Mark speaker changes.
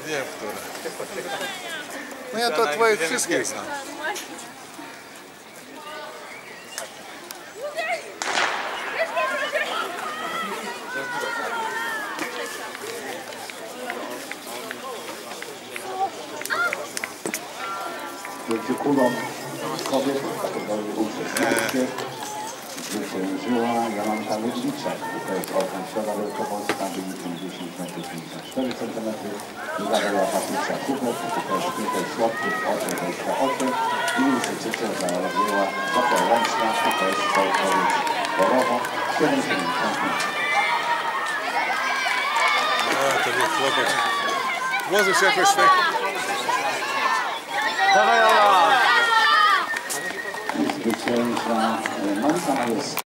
Speaker 1: Wiem, które. No ja to twoich wszystkich znam.
Speaker 2: Wielkie kulon kobiet, kategorii U16, zwyciężyła Jolanta Ludwiczak. To jest organ środa wielkopolska, wynikiem 10 metrów 54 cm. Druga była Patrycja Kubek, to jest Pięknej Słodków, 8,28 i trzecie zajęła Zofia Łączna, to jest Polkowiec Borowo, 7,75.
Speaker 1: A, to jest chłopak. Możesz jakoś tak...
Speaker 2: Dawaj, Ola! Zwycięża Monika Majewska.